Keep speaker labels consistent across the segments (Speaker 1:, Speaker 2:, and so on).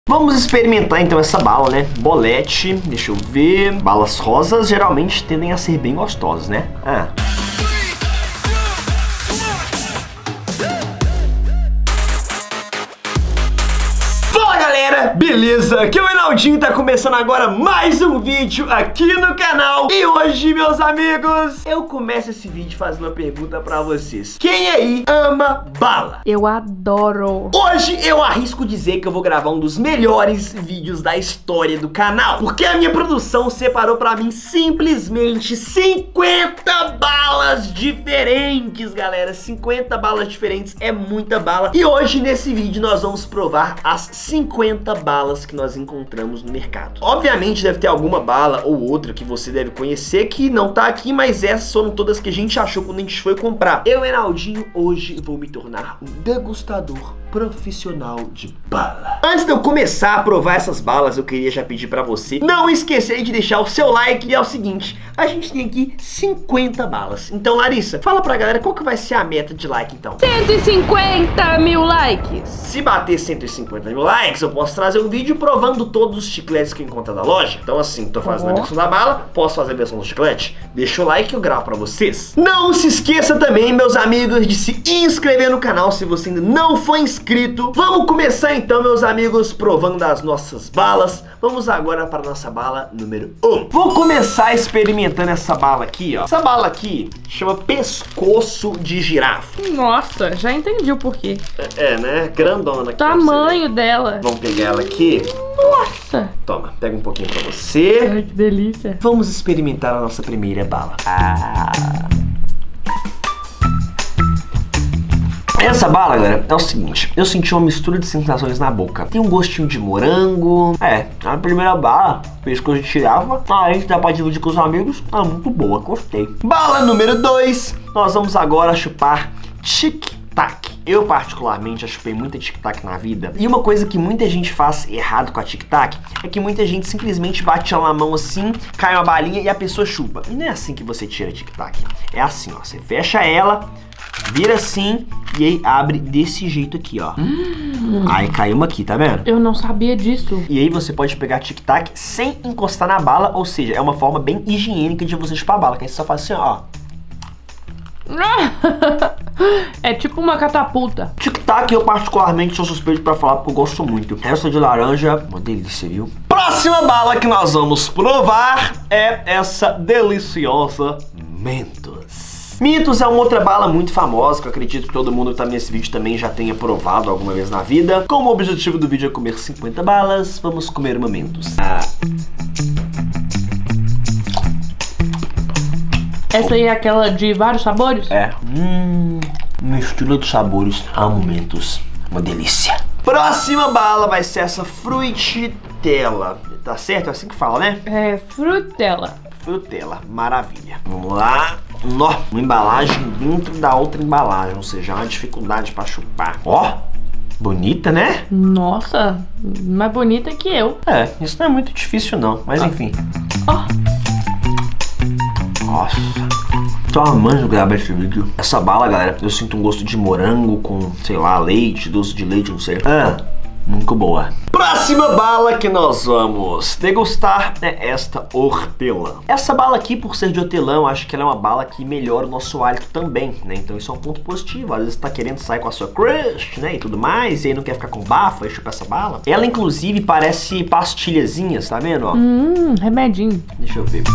Speaker 1: Vamos experimentar então essa bala, né? Bolete, deixa eu ver. Balas rosas geralmente tendem a ser bem gostosas, né? Beleza, aqui é o Reinaldinho, tá começando agora mais um vídeo aqui no canal. E hoje, meus amigos, eu começo esse vídeo fazendo uma pergunta pra vocês. Quem aí ama bala?
Speaker 2: Eu adoro.
Speaker 1: Hoje eu arrisco dizer que eu vou gravar um dos melhores vídeos da história do canal, porque a minha produção separou pra mim simplesmente 50 balas diferentes, galera. 50 balas diferentes é muita bala. E hoje nesse vídeo nós vamos provar as 50 balas que nós encontramos no mercado. Obviamente deve ter alguma bala ou outra que você deve conhecer que não tá aqui, mas essas foram todas que a gente achou quando a gente foi comprar. Eu, Reinaldinho, hoje vou me tornar um degustador profissional de bala. Antes de eu começar a provar essas balas, eu queria já pedir pra você não esquecer de deixar o seu like. E é o seguinte, a gente tem aqui 50 balas. Então, Larissa, fala pra galera qual que vai ser a meta de like, então.
Speaker 2: 150 mil likes.
Speaker 1: Se bater 150 mil likes, eu posso trazer um vídeo provando todos os chicletes que eu encontro da loja. Então, assim, tô fazendo a versão da bala, posso fazer a versão do chiclete? Deixa o like que eu gravo pra vocês. Não se esqueça também, meus amigos, de se inscrever no canal se você ainda não for inscrito. Vamos começar então, meus amigos, provando das nossas balas. Vamos agora para a nossa bala número 1. Vou começar experimentando essa bala aqui, ó. Essa bala aqui chama pescoço de girafa.
Speaker 2: Nossa, já entendi o porquê.
Speaker 1: É, né? Grandona aqui.
Speaker 2: Tamanho dela.
Speaker 1: Vamos pegar ela aqui.
Speaker 2: Nossa.
Speaker 1: Toma, pega um pouquinho pra você.
Speaker 2: Ai, que delícia.
Speaker 1: Vamos experimentar a nossa primeira bala. Essa bala, galera, é o seguinte, eu senti uma mistura de sensações na boca. Tem um gostinho de morango. A primeira bala, pescoço de girafa, a gente dá pra dividir com os amigos, tá muito boa, gostei. Bala número 2, nós vamos agora chupar tic-tac. Eu particularmente já chupei muita tic-tac na vida. E uma coisa que muita gente faz errado com a tic-tac é que muita gente simplesmente bate ela na mão assim, cai uma balinha e a pessoa chupa. E não é assim que você tira a tic-tac. É assim, ó, você fecha ela, vira assim e aí abre desse jeito aqui, ó. Aí caiu uma aqui, tá vendo?
Speaker 2: Eu não sabia disso.
Speaker 1: E aí você pode pegar tic-tac sem encostar na bala, ou seja, é uma forma bem higiênica de você chupar a bala, que aí você só faz assim, ó.
Speaker 2: É tipo uma catapulta.
Speaker 1: Tic-tac eu particularmente sou suspeito pra falar porque eu gosto muito. Essa de laranja, uma delícia, viu? Próxima bala que nós vamos provar é essa deliciosa Mentos. Mentos é uma outra bala muito famosa, que eu acredito que todo mundo que tá nesse vídeo também já tenha provado alguma vez na vida. Como o objetivo do vídeo é comer 50 balas, vamos comer uma Mentos.
Speaker 2: Essa aí é aquela de vários sabores?
Speaker 1: É. Mistura dos sabores. Amo Mentos. Uma delícia. Próxima bala vai ser essa Fruitella. Tá certo? É assim que fala, né?
Speaker 2: É, Frutella.
Speaker 1: Frutella, maravilha. Vamos lá. Nó, uma embalagem dentro da outra embalagem, ou seja, uma dificuldade pra chupar. Ó, bonita, né?
Speaker 2: Nossa, mais bonita que eu.
Speaker 1: É, isso não é muito difícil não, mas enfim.
Speaker 2: Ó.
Speaker 1: Nossa, tô amando gravar esse vídeo. Essa bala, galera, eu sinto um gosto de morango com, sei lá, leite, doce de leite, não sei. Muito boa. Próxima bala que nós vamos degustar é esta hortelã. Essa bala aqui, por ser de hortelã, eu acho que ela é uma bala que melhora o nosso hálito também, né? Então isso é um ponto positivo. Às vezes você tá querendo sair com a sua crush, né? E tudo mais, e aí não quer ficar com bafo, aí chupa essa bala. Ela, inclusive, parece pastilhazinhas, tá vendo? Ó?
Speaker 2: Remedinho.
Speaker 1: Deixa eu ver.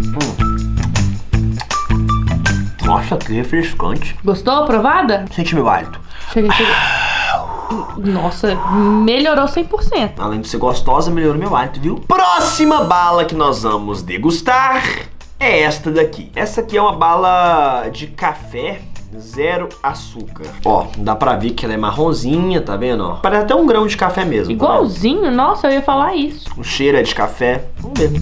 Speaker 1: Nossa, que refrescante.
Speaker 2: Gostou? Aprovada?
Speaker 1: Sente meu hálito.
Speaker 2: Chega. Nossa, melhorou 100%.
Speaker 1: Além de ser gostosa, melhorou meu hálito, viu? Próxima bala que nós vamos degustar é esta daqui. Essa aqui é uma bala de café, zero açúcar. Ó, dá pra ver que ela é marronzinha, tá vendo? Ó, parece até um grão de café mesmo.
Speaker 2: Igualzinho?
Speaker 1: Tá?
Speaker 2: Nossa, eu ia falar isso.
Speaker 1: O cheiro é de café. Vamos ver.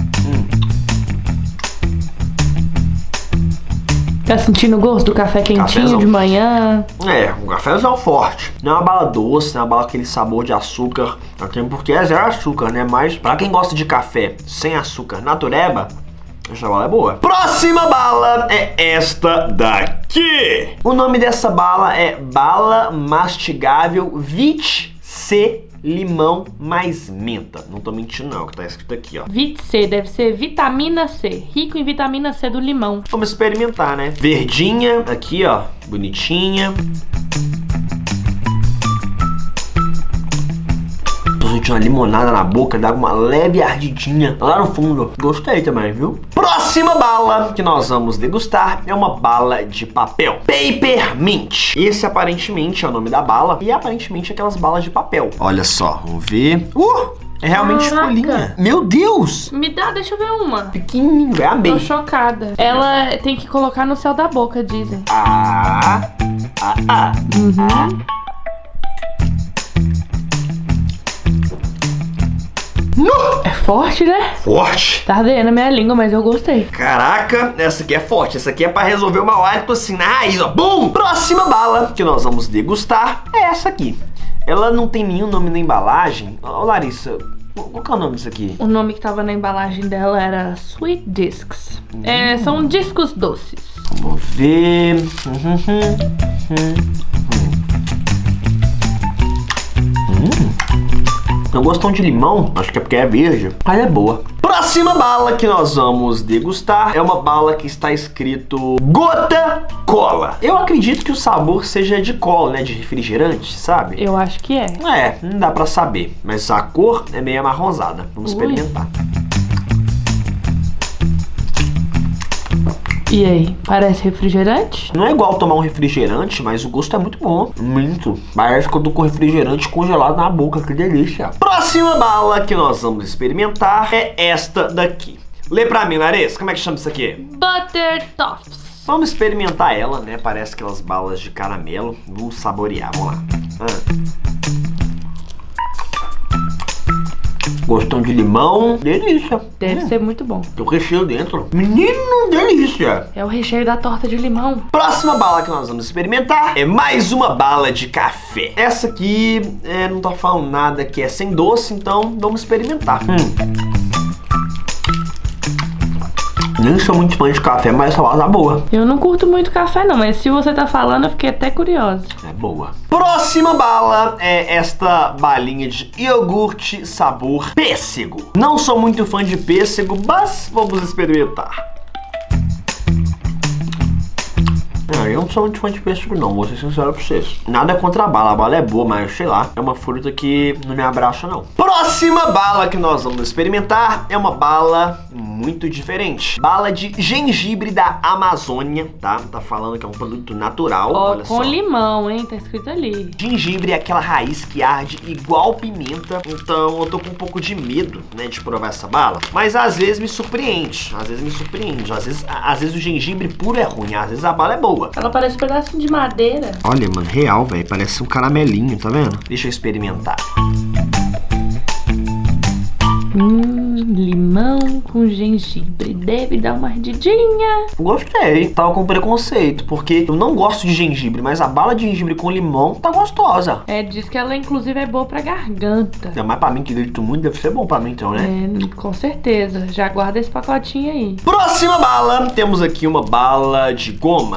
Speaker 2: Tá sentindo o gosto do café quentinho
Speaker 1: Cafézão.
Speaker 2: de manhã?
Speaker 1: É, um cafézão forte. Não é uma bala doce, não é uma bala aquele sabor de açúcar. Até porque é zero açúcar, né? Mas pra quem gosta de café sem açúcar natureba, essa bala é boa. Próxima bala é esta daqui. O nome dessa bala é bala mastigável VIT C, limão mais menta. Não tô mentindo não, que tá escrito aqui, ó.
Speaker 2: Vit C, deve ser vitamina C. Rico em vitamina C do limão.
Speaker 1: Vamos experimentar, né? Verdinha, aqui, ó. Bonitinha. Tô sentindo uma limonada na boca, dá uma leve ardidinha lá no fundo. Gostei também, viu? Próxima bala que nós vamos degustar é uma bala de papel. Peppermint. Esse aparentemente é o nome da bala e aparentemente aquelas balas de papel. Olha só, vamos ver. É realmente folhinha. Meu Deus!
Speaker 2: Me dá, deixa eu ver uma.
Speaker 1: Pequenininho, é amei.
Speaker 2: Tô chocada. Ela tem que colocar no céu da boca, dizem. Uhum. É forte, né?
Speaker 1: Forte.
Speaker 2: Tá ardendo a minha língua, mas eu gostei.
Speaker 1: Caraca, essa aqui é forte. Essa aqui é pra resolver o mau hálito assim na raiz, ó. Bum! Próxima bala que nós vamos degustar é essa aqui. Ela não tem nenhum nome na embalagem. Ô, Larissa, qual que é o nome disso aqui?
Speaker 2: O nome que tava na embalagem dela era Sweet Discs. São discos doces.
Speaker 1: Vamos ver. Não gostam de limão? Acho que é porque é verde. Mas é boa. Próxima bala que nós vamos degustar é uma bala que está escrito Gota Cola. Eu acredito que o sabor seja de cola, né? De refrigerante, sabe?
Speaker 2: Eu acho que é.
Speaker 1: É, não dá pra saber. Mas a cor é meio amarronzada. Vamos experimentar.
Speaker 2: E aí, parece refrigerante?
Speaker 1: Não é igual tomar um refrigerante, mas o gosto é muito bom. Muito. Parece que eu tô com refrigerante congelado na boca, que delícia. Próxima bala que nós vamos experimentar é esta daqui. Lê pra mim, Larissa, como é que chama isso aqui?
Speaker 2: Butter Toffs.
Speaker 1: Vamos experimentar ela, né? Parece aquelas balas de caramelo. Vamos saborear, vamos lá. Gostão de limão, delícia.
Speaker 2: Deve ser muito bom.
Speaker 1: Tem o recheio dentro. Menino, delícia.
Speaker 2: É o recheio da torta de limão.
Speaker 1: Próxima bala que nós vamos experimentar é mais uma bala de café. Essa aqui, não tá falando nada que é sem doce, então vamos experimentar. Nem sou muito fã de café, mas essa bala tá boa.
Speaker 2: Eu não curto muito café não, mas se você tá falando, eu fiquei até curiosa.
Speaker 1: É boa. Próxima bala é esta balinha de iogurte sabor pêssego. Não sou muito fã de pêssego, mas vamos experimentar. Eu não sou muito fã de pêssego não, vou ser sincero pra vocês. Nada contra a bala é boa, mas sei lá, é uma fruta que não me abraça não. Próxima bala que nós vamos experimentar é uma bala muito diferente. Bala de gengibre da Amazônia, tá? Tá falando que é um produto natural, olha só.
Speaker 2: Com limão, hein? Tá escrito ali.
Speaker 1: Gengibre é aquela raiz que arde igual pimenta, então eu tô com um pouco de medo, né, de provar essa bala. Mas às vezes me surpreende, às vezes o gengibre puro é ruim, às vezes a bala é boa.
Speaker 2: Ela parece um pedacinho de madeira.
Speaker 1: Olha, mano, real, velho. Parece um caramelinho, tá vendo? Deixa eu experimentar.
Speaker 2: Limão com gengibre. Deve dar uma ardidinha.
Speaker 1: Gostei. Tava com preconceito, porque eu não gosto de gengibre, mas a bala de gengibre com limão tá gostosa.
Speaker 2: Diz que ela inclusive é boa pra garganta.
Speaker 1: Ainda mais pra mim que grito muito, deve ser bom pra mim então, né?
Speaker 2: Com certeza. Já guarda esse pacotinho aí.
Speaker 1: Próxima bala. Temos aqui uma bala de goma.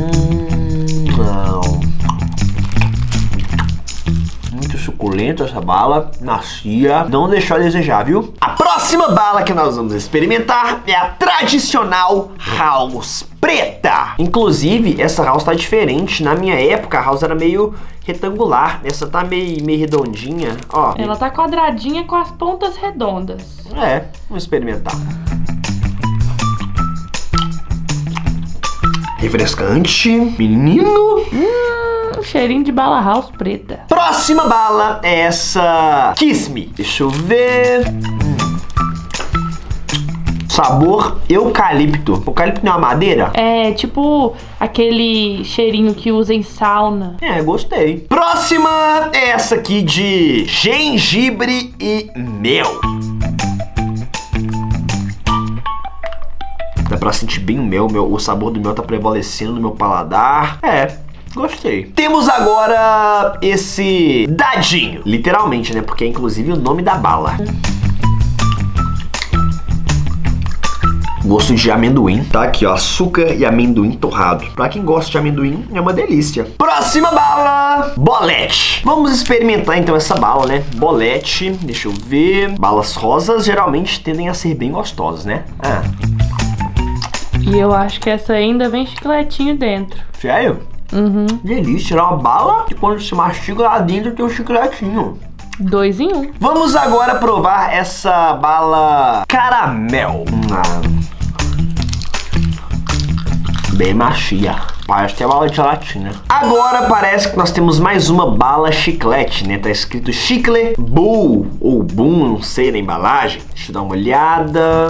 Speaker 1: Muito suculenta essa bala, macia, não deixou a desejar, viu? A próxima bala que nós vamos experimentar é a tradicional House preta. Inclusive, essa House tá diferente. Na minha época, a House era meio retangular. Essa tá meio redondinha, ó.
Speaker 2: Ela tá quadradinha com as pontas redondas.
Speaker 1: Vamos experimentar. Refrescante, menino.
Speaker 2: Cheirinho de bala House preta.
Speaker 1: Próxima bala é essa Kiss Me. Deixa eu ver. Sabor eucalipto. Eucalipto não é uma madeira?
Speaker 2: É tipo aquele cheirinho que usa em sauna.
Speaker 1: Gostei. Próxima é essa aqui de gengibre e mel. Dá pra sentir bem o mel, o sabor do mel tá prevalecendo no meu paladar. Gostei. Temos agora esse dadinho. Literalmente, né? Porque é inclusive o nome da bala. Gosto de amendoim. Tá aqui, ó, açúcar e amendoim torrado. Pra quem gosta de amendoim, é uma delícia. Próxima bala, bolete. Vamos experimentar então essa bala, né? Bolete, deixa eu ver. Balas rosas geralmente tendem a ser bem gostosas, né?
Speaker 2: E eu acho que essa ainda vem chicletinho dentro.
Speaker 1: Sério?
Speaker 2: Uhum.
Speaker 1: Delícia, é uma bala e quando se mastiga lá dentro tem um chicletinho.
Speaker 2: 2 em 1.
Speaker 1: Vamos agora provar essa bala caramel. Bem macia. Parece que é bala de gelatina. Agora parece que nós temos mais uma bala chiclete, né? Tá escrito Chicle Bull ou Boom, não sei, na embalagem. Deixa eu dar uma olhada.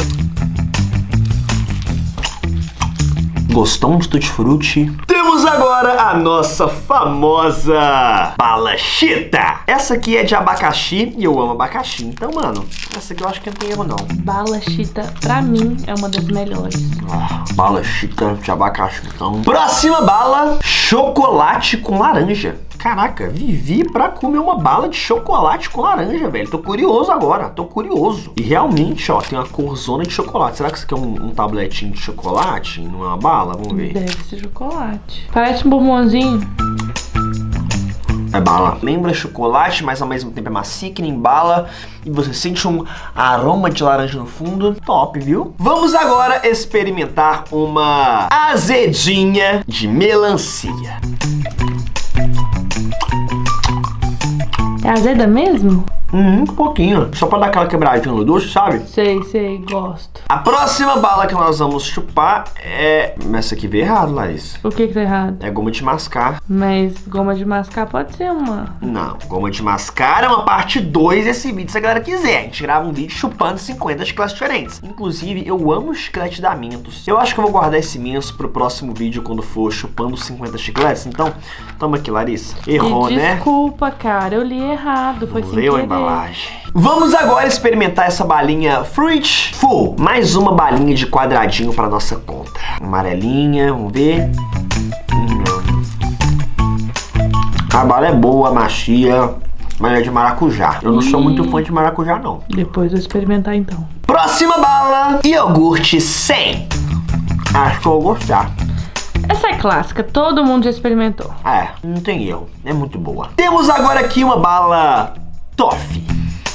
Speaker 1: Gostou de tutti-frutti? Temos agora a nossa famosa bala Chita. Essa aqui é de abacaxi e eu amo abacaxi. Então, mano, essa aqui eu acho que não tem erro, não.
Speaker 2: Bala Chita, pra mim, é uma das melhores.
Speaker 1: Bala Chita de abacaxi, então. Próxima bala, chocolate com laranja. Caraca, vivi pra comer uma bala de chocolate com laranja, velho. Tô curioso agora, tô curioso. E realmente, ó, tem uma corzona de chocolate. Será que isso aqui é um tabletinho de chocolate? Não é uma bala? Vamos ver.
Speaker 2: Deve ser chocolate. Parece um bombonzinho.
Speaker 1: É bala. Lembra chocolate, mas ao mesmo tempo é macia que nem bala. E você sente um aroma de laranja no fundo. Top, viu? Vamos agora experimentar uma azedinha de melancia.
Speaker 2: É azeda mesmo?
Speaker 1: Um pouquinho. Só pra dar aquela quebradinha no doce, sabe?
Speaker 2: Sei, gosto.
Speaker 1: A próxima bala que nós vamos chupar é... Essa aqui veio errado, Larissa.
Speaker 2: O que tá errado?
Speaker 1: É goma de mascar.
Speaker 2: Mas goma de mascar pode ser uma...
Speaker 1: Não, goma de mascar é uma parte 2 desse vídeo, se a galera quiser. A gente grava um vídeo chupando 50 chicletes diferentes. Inclusive, eu amo o chiclete da Mentos. Eu acho que eu vou guardar esse Mentos pro próximo vídeo, quando for chupando 50 chicletes. Então, toma aqui, Larissa. Errou, né?
Speaker 2: Desculpa, cara, eu li errado. Foi sem
Speaker 1: Leu a embalagem. Vamos agora experimentar essa balinha Fruit Full. Mais uma balinha de quadradinho para nossa conta. Amarelinha, vamos ver. A bala é boa, macia, mas é de maracujá. Eu não sou muito fã de maracujá, não.
Speaker 2: Depois eu vou experimentar, então.
Speaker 1: Próxima bala, iogurte 100. Acho que eu vou gostar.
Speaker 2: Essa é clássica, todo mundo já experimentou.
Speaker 1: É, não tem erro, é muito boa. Temos agora aqui uma bala Toffee.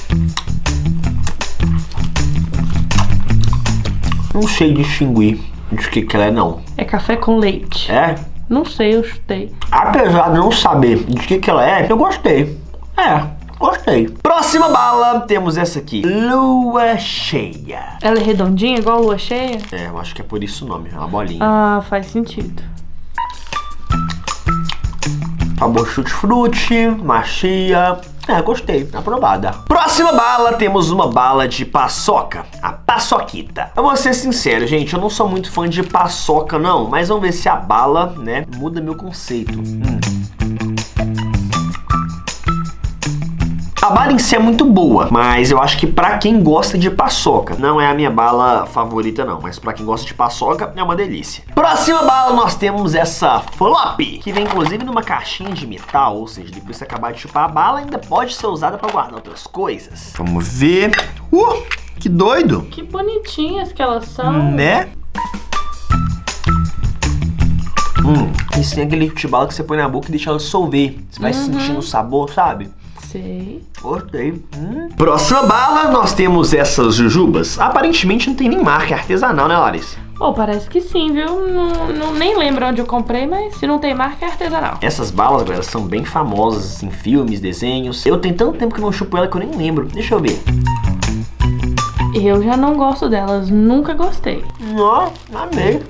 Speaker 1: Não sei distinguir de que ela é, não.
Speaker 2: É café com leite.
Speaker 1: É?
Speaker 2: Não sei, eu chutei.
Speaker 1: Apesar de não saber de que ela é, eu gostei. Gostei. Próxima bala, temos essa aqui. Lua cheia.
Speaker 2: Ela é redondinha, igual a lua cheia?
Speaker 1: É, eu acho que é por isso o nome, é uma bolinha.
Speaker 2: Ah, faz sentido.
Speaker 1: Sabor tutti-frutti, macia. Gostei, aprovada. Próxima bala, temos uma bala de paçoca, a paçoquita. Eu vou ser sincero, gente, eu não sou muito fã de paçoca, não, mas vamos ver se a bala, né, muda meu conceito. A bala em si é muito boa, mas eu acho que pra quem gosta de paçoca, não é a minha bala favorita não, mas pra quem gosta de paçoca é uma delícia. Próxima bala nós temos essa Flop, que vem inclusive numa caixinha de metal, ou seja, depois que você acabar de chupar a bala, ainda pode ser usada pra guardar outras coisas. Vamos ver. Que doido!
Speaker 2: Que bonitinhas que elas são.
Speaker 1: Né? Isso tem aquele tipo de bala que você põe na boca e deixa ela dissolver. Você vai sentindo o sabor, sabe?
Speaker 2: Sei.
Speaker 1: Gostei. Próxima bala, nós temos essas jujubas. Aparentemente não tem nem marca, é artesanal, né, Larissa?
Speaker 2: Parece que sim, viu? Nem lembro onde eu comprei, mas se não tem marca, é artesanal.
Speaker 1: Essas balas, galera, são bem famosas em filmes, desenhos. Eu tenho tanto tempo que não chupo ela que eu nem lembro. Deixa eu ver.
Speaker 2: Eu já não gosto delas, nunca gostei.
Speaker 1: Não, amei.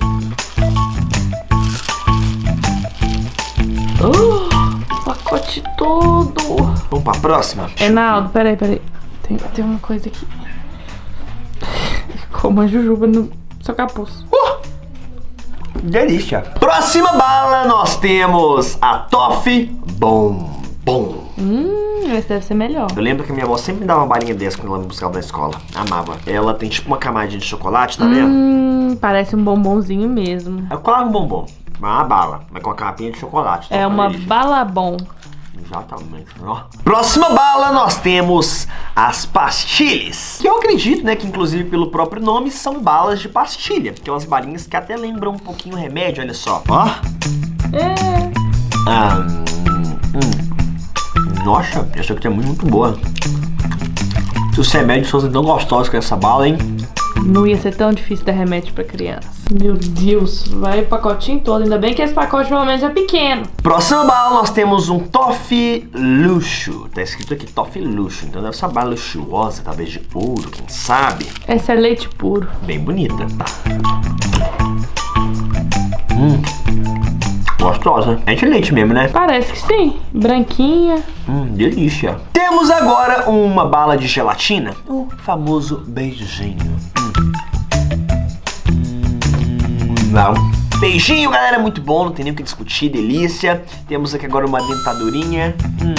Speaker 2: Pacote todo.
Speaker 1: Vamos pra próxima?
Speaker 2: Reinaldo, peraí. Tem uma coisa aqui. Como a jujuba no seu capuz.
Speaker 1: Delícia. Próxima bala, nós temos a Toffee Bombom.
Speaker 2: Esse deve ser melhor.
Speaker 1: Eu lembro que minha avó sempre me dava uma balinha dessa quando ela me buscava da escola. Amava. Ela tem tipo uma camadinha de chocolate, tá vendo?
Speaker 2: Parece um bombonzinho mesmo.
Speaker 1: É quase um bombom. Uma bala, mas com a capinha de chocolate.
Speaker 2: É uma bala bom.
Speaker 1: Exatamente, ó. Próxima bala, nós temos as pastilhas. Que eu acredito, né, que inclusive pelo próprio nome são balas de pastilha. Que é umas balinhas que até lembram um pouquinho o remédio, olha só. Ó. Nossa, essa aqui é muito boa. Se os remédios fossem tão gostosos com essa bala, hein?
Speaker 2: Não ia ser tão difícil dar remédio pra criança. Meu Deus, vai o pacotinho todo. Ainda bem que esse pacote pelo menos é pequeno.
Speaker 1: Próxima bala, nós temos um Toffee Luxo. Tá escrito aqui Toffee Luxo, então deve ser uma bala luxuosa, talvez de ouro, quem sabe?
Speaker 2: Essa é leite puro.
Speaker 1: Bem bonita. Gostosa. É de leite mesmo, né?
Speaker 2: Parece que sim. Branquinha.
Speaker 1: Delícia. Temos agora uma bala de gelatina. O famoso beijinho. Não. Beijinho, galera, muito bom, não tem nem o que discutir, delícia. Temos aqui agora uma dentadurinha.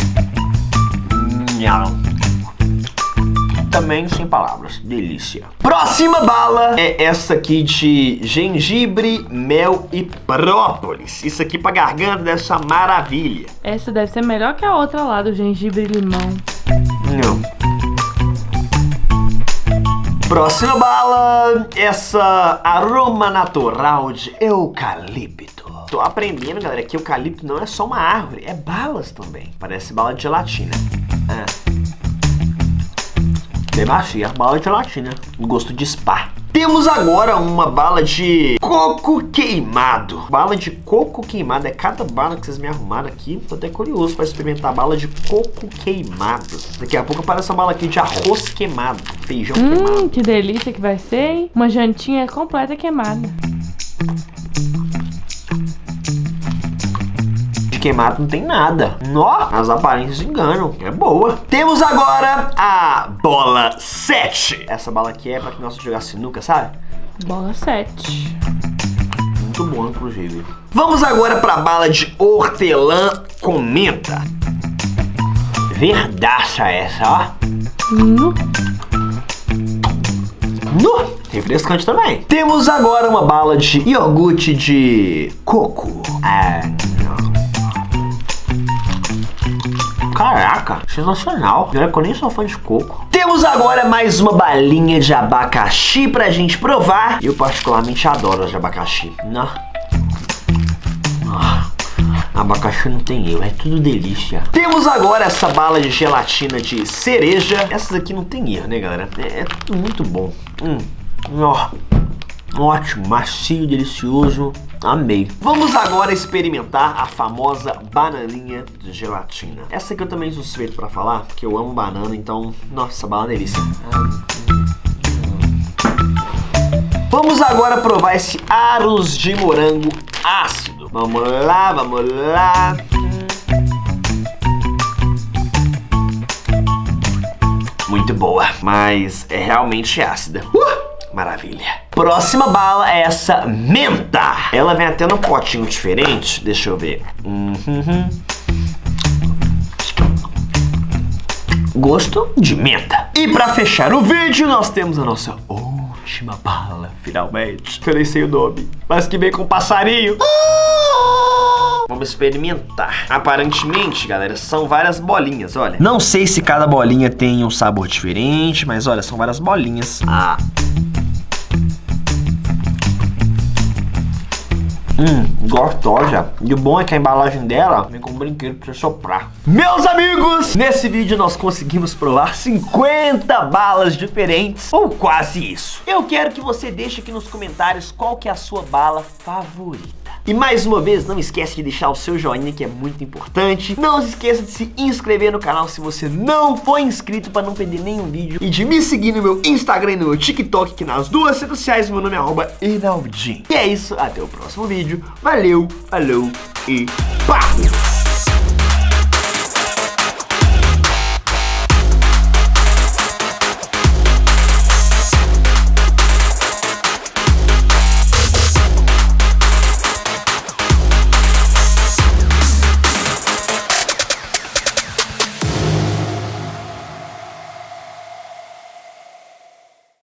Speaker 1: Também sem palavras, delícia. Próxima bala é essa aqui de gengibre, mel e própolis. Isso aqui pra garganta deve ser uma maravilha.
Speaker 2: Essa deve ser melhor que a outra lá do gengibre e limão.
Speaker 1: Não. Próxima bala, essa aroma natural de eucalipto. Tô aprendendo, galera, que eucalipto não é só uma árvore, é balas também. Parece bala de gelatina. Bem macia, bala de gelatina. Gosto de spa. Temos agora uma bala de coco queimado. Bala de coco queimado. É cada bala que vocês me arrumaram aqui. Tô até curioso para experimentar a bala de coco queimado. Daqui a pouco aparece uma bala aqui de arroz queimado. Feijão queimado.
Speaker 2: Que delícia que vai ser, hein? Uma jantinha completa queimada.
Speaker 1: Queimado não tem nada. Nó, as aparências enganam. É boa. Temos agora a bola 7. Essa bala aqui é pra quem gosta de jogar sinuca, sabe?
Speaker 2: Bola 7.
Speaker 1: Muito bom, inclusive. Vamos agora pra bala de hortelã com menta. Verdaça essa, ó. Refrescante também. Temos agora uma bala de iogurte de coco. Caraca, sensacional. Olha que eu nem sou fã de coco. Temos agora mais uma balinha de abacaxi pra gente provar. Eu particularmente adoro as de abacaxi. Abacaxi não tem erro, é tudo delícia. Temos agora essa bala de gelatina de cereja. Essas aqui não tem erro, né, galera? É tudo muito bom. Ótimo, macio, delicioso. Amei. Vamos agora experimentar a famosa bananinha de gelatina. Essa aqui eu também sou suspeito pra falar, porque eu amo banana, então... Nossa, banana é delícia. Vamos agora provar esse aros de morango ácido. Vamos lá, vamos lá. Muito boa, mas é realmente ácida. Maravilha. Próxima bala é essa menta. Ela vem até num potinho diferente. Deixa eu ver. Gosto de menta. E pra fechar o vídeo, nós temos a nossa última bala. Finalmente. Eu nem sei o nome, mas que vem com passarinho. Vamos experimentar. Aparentemente, galera, são várias bolinhas, olha. Não sei se cada bolinha tem um sabor diferente, mas olha, são várias bolinhas. Gostosa. E o bom é que a embalagem dela vem com um brinquedo pra você soprar. Meus amigos, nesse vídeo nós conseguimos provar 50 balas diferentes, ou quase isso. Eu quero que você deixe aqui nos comentários qual que é a sua bala favorita. E mais uma vez, não esquece de deixar o seu joinha, que é muito importante. Não se esqueça de se inscrever no canal se você não for inscrito, para não perder nenhum vídeo. E de me seguir no meu Instagram e no meu TikTok, que nas duas redes sociais meu nome é @Enaldinho. E é isso, até o próximo vídeo. Valeu, falou e pá!